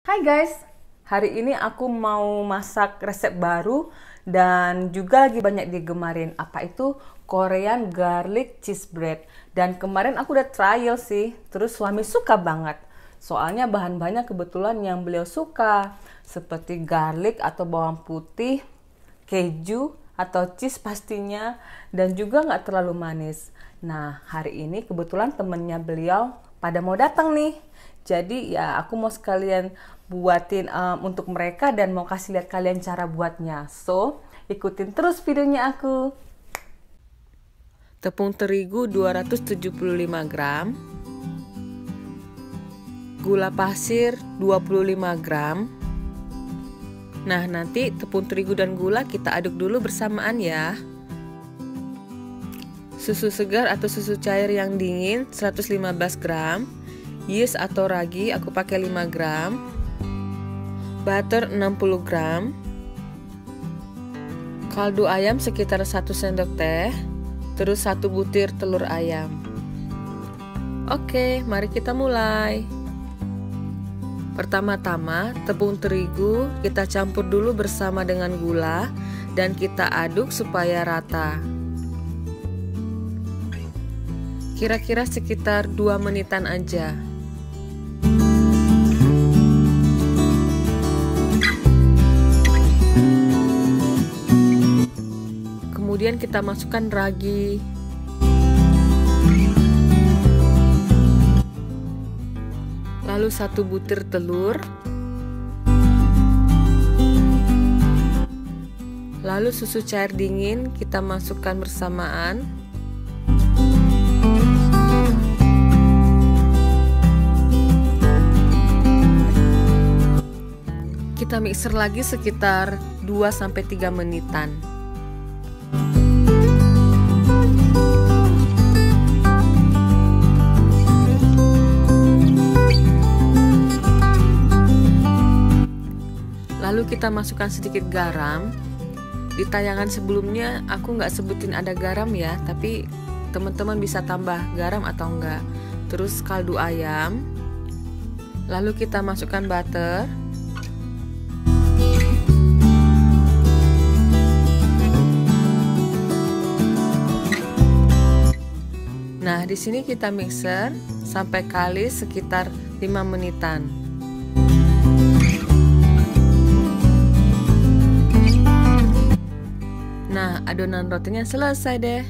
Hai guys, hari ini aku mau masak resep baru dan juga lagi banyak digemarin. Apa itu? Korean garlic cheese bread. Dan kemarin aku udah trial sih, terus suami suka banget. Soalnya bahan-bahannya kebetulan yang beliau suka, seperti garlic atau bawang putih, keju atau cheese pastinya, dan juga nggak terlalu manis. Nah, hari ini kebetulan temennya beliau pada mau datang nih. Jadi ya aku mau sekalian buatin untuk mereka dan mau kasih lihat kalian cara buatnya. So, ikutin terus videonya aku. Tepung terigu 275 gram. Gula pasir 25 gram. Nah, nanti tepung terigu dan gula kita aduk dulu bersamaan ya. Susu segar atau susu cair yang dingin 115 gram. Yeast atau ragi aku pakai 5 gram. Butter 60 gram. Kaldu ayam sekitar 1 sendok teh. Terus 1 butir telur ayam. Oke, mari kita mulai. Pertama-tama, tepung terigu kita campur dulu bersama dengan gula dan kita aduk supaya rata. Kira-kira sekitar 2 menitan aja. Kemudian kita masukkan ragi. Lalu 1 butir telur. Lalu susu cair dingin kita masukkan bersamaan. Kita mixer lagi sekitar 2-3 menitan. Lalu kita masukkan sedikit garam. Di tayangan sebelumnya aku nggak sebutin ada garam ya, tapi teman-teman bisa tambah garam atau enggak. Terus kaldu ayam. Lalu kita masukkan butter. Nah, di sini kita mixer sampai kalis sekitar 5 menitan. Nah, adonan rotinya selesai deh.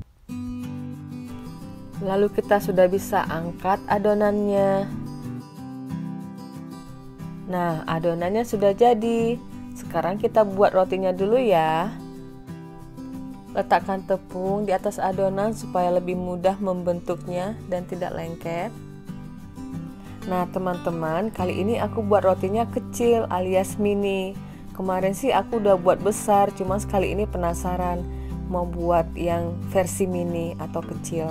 Lalu kita sudah bisa angkat adonannya. Nah, adonannya sudah jadi. Sekarang kita buat rotinya dulu ya. Letakkan tepung di atas adonan supaya lebih mudah membentuknya dan tidak lengket. Nah, teman-teman, kali ini aku buat rotinya kecil alias mini. Kemarin sih aku udah buat besar, cuma sekali ini penasaran mau buat yang versi mini atau kecil.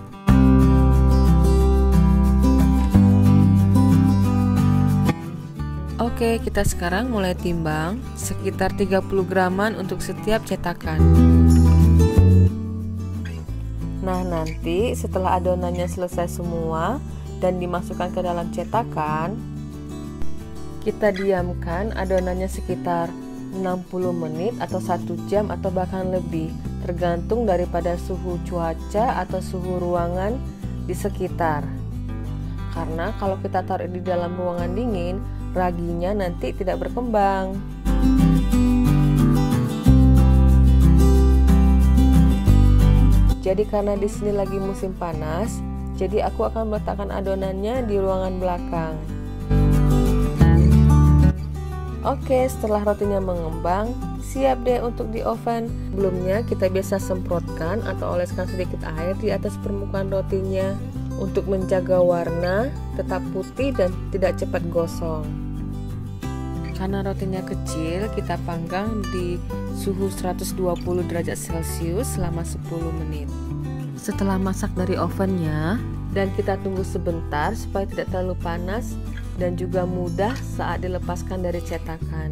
Oke, kita sekarang mulai timbang sekitar 30 graman untuk setiap cetakan. Nah, nanti setelah adonannya selesai semua dan dimasukkan ke dalam cetakan, kita diamkan adonannya sekitar 60 menit atau 1 jam atau bahkan lebih, tergantung daripada suhu cuaca atau suhu ruangan di sekitar. Karena kalau kita taruh di dalam ruangan dingin, raginya nanti tidak berkembang. Jadi karena di sini lagi musim panas, jadi aku akan meletakkan adonannya di ruangan belakang. Oke, setelah rotinya mengembang, siap deh untuk di oven. Sebelumnya kita biasa semprotkan atau oleskan sedikit air di atas permukaan rotinya untuk menjaga warna tetap putih dan tidak cepat gosong. Karena rotinya kecil, kita panggang di suhu 120 derajat Celcius selama 10 menit. Setelah masak dari ovennya, dan kita tunggu sebentar supaya tidak terlalu panas dan juga mudah saat dilepaskan dari cetakan.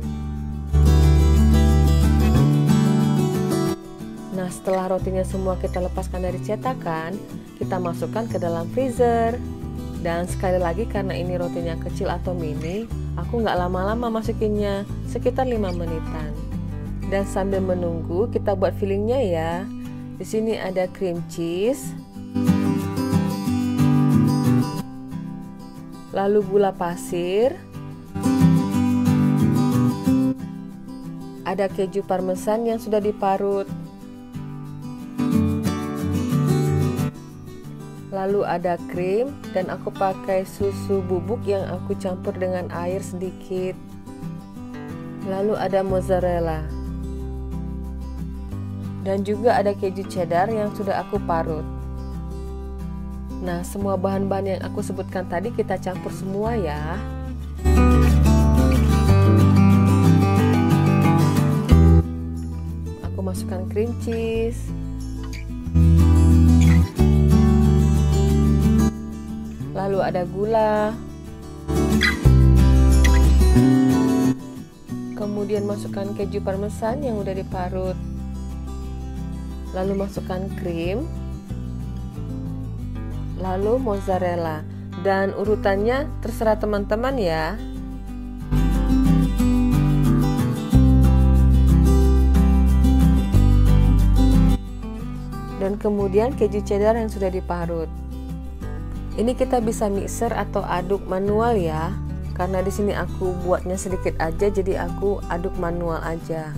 Nah, setelah rotinya semua kita lepaskan dari cetakan, kita masukkan ke dalam freezer. Dan sekali lagi karena ini rotinya kecil atau mini, Aku nggak lama-lama masukinnya, sekitar 5 menitan. Dan sambil menunggu kita buat fillingnya ya. Di sini ada cream cheese, lalu gula pasir, ada keju parmesan yang sudah diparut, lalu ada krim, dan aku pakai susu bubuk yang aku campur dengan air sedikit. Lalu ada mozzarella, dan juga ada keju cheddar yang sudah aku parut. Nah, semua bahan-bahan yang aku sebutkan tadi kita campur semua ya. Aku masukkan cream cheese, lalu ada gula, kemudian masukkan keju parmesan yang udah diparut, lalu masukkan krim, lalu mozzarella, dan urutannya terserah teman-teman ya. Dan kemudian keju cheddar yang sudah diparut. Ini kita bisa mixer atau aduk manual ya, karena di sini aku buatnya sedikit aja, jadi aku aduk manual aja.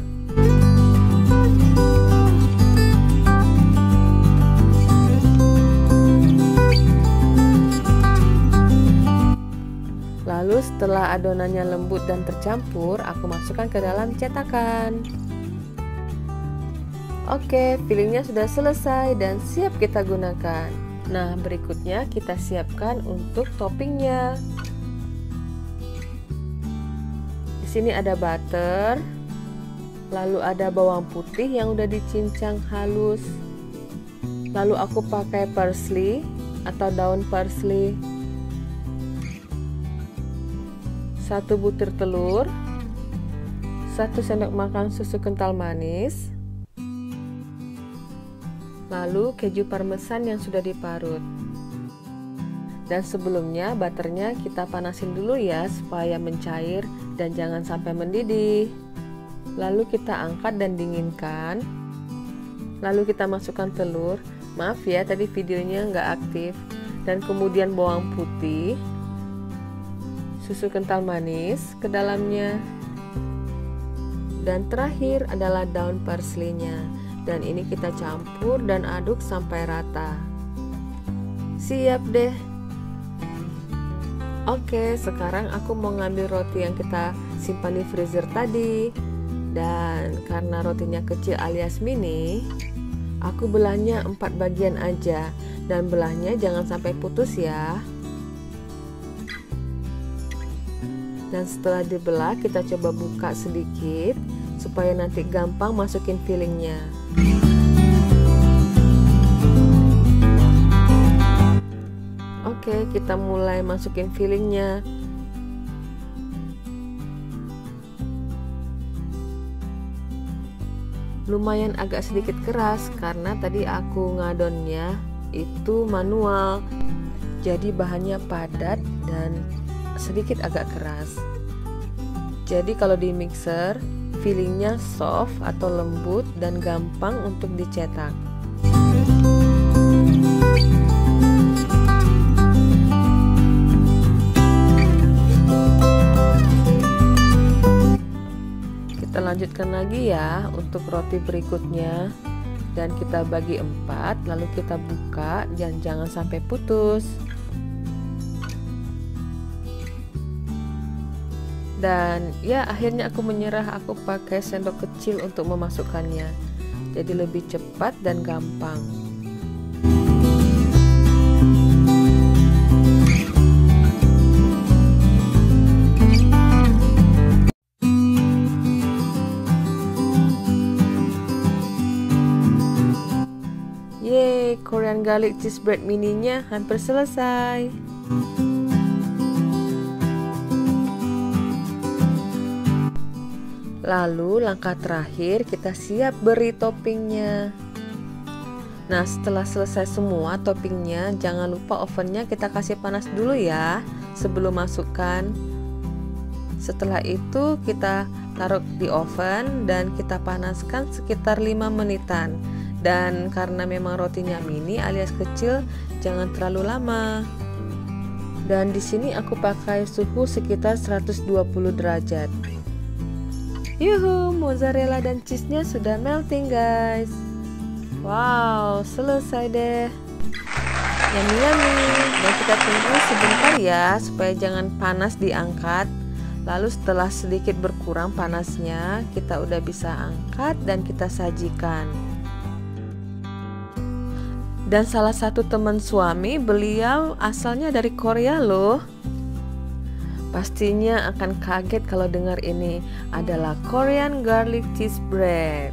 Lalu setelah adonannya lembut dan tercampur, aku masukkan ke dalam cetakan. Oke, fillingnya sudah selesai dan siap kita gunakan. Nah, berikutnya kita siapkan untuk toppingnya. Di sini ada butter, lalu ada bawang putih yang udah dicincang halus. Lalu aku pakai parsley atau daun parsley. 1 butir telur, 1 sendok makan susu kental manis, lalu keju parmesan yang sudah diparut. Dan sebelumnya butternya kita panasin dulu ya supaya mencair dan jangan sampai mendidih. Lalu kita angkat dan dinginkan. Lalu kita masukkan telur. Maaf ya tadi videonya nggak aktif. Dan kemudian bawang putih, susu kental manis ke dalamnya, dan terakhir adalah daun parsley-nya. Dan ini kita campur dan aduk sampai rata. Siap deh. Oke, sekarang aku mau ngambil roti yang kita simpan di freezer tadi. Dan karena rotinya kecil alias mini, aku belahnya 4 bagian aja. Dan belahnya jangan sampai putus ya. Dan setelah dibelah kita coba buka sedikit supaya nanti gampang masukin fillingnya. Oke, kita mulai masukin fillingnya. Lumayan agak sedikit keras karena tadi aku ngadonnya itu manual. Jadi bahannya padat dan sedikit agak keras. Jadi kalau di mixer fillingnya soft atau lembut dan gampang untuk dicetak. Kita lanjutkan lagi ya untuk roti berikutnya, dan kita bagi 4, lalu kita buka dan jangan sampai putus. Dan ya akhirnya aku menyerah, aku pakai sendok kecil untuk memasukkannya, jadi lebih cepat dan gampang. Yeay, Korean garlic cheese bread mininya hampir selesai. Lalu langkah terakhir kita siap beri toppingnya. Nah, setelah selesai semua toppingnya, jangan lupa ovennya kita kasih panas dulu ya sebelum masukkan. Setelah itu kita taruh di oven dan kita panaskan sekitar 5 menitan. Dan karena memang rotinya mini alias kecil, jangan terlalu lama. Dan di sini aku pakai suhu sekitar 120 derajat. Yuhu, mozzarella dan cheese-nya sudah melting guys. Wow, selesai deh. Yummy yummy. Dan kita tunggu sebentar ya supaya jangan panas diangkat. Lalu setelah sedikit berkurang panasnya, kita udah bisa angkat dan kita sajikan. Dan salah satu teman suami, beliau asalnya dari Korea loh. Pastinya akan kaget kalau dengar ini adalah Korean garlic cheese bread.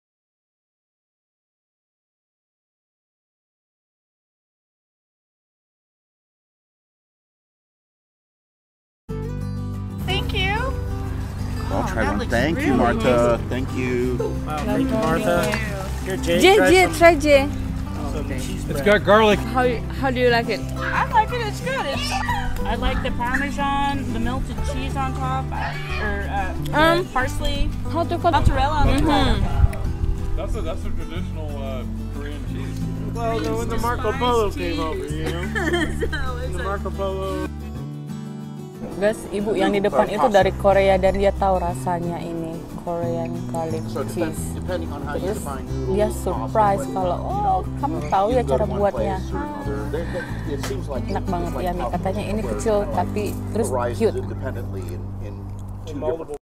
Thank you. I'll try that one. looks Thank you, really Martha. Thank you. Wow, thank you, Martha. Here, Jay, J, try J. some cheese It's bread. got garlic. How do you like it? I like it. It's good. I like the Parmesan, the melted cheese on top, or parsley, How to cut? mozzarella on the top. That's a traditional Korean cheese. Well, when the Marco Polo came over, you know? The Marco Polo. Guys, ibu yang di depan itu dari Korea dan dia tahu rasanya ini Korean garlic cheese. Depending on how you Terus define dia surprise kalau kamu tahu ya cara buatnya. Enak banget ya, Mi katanya ini kecil tapi terus cute. independently in two different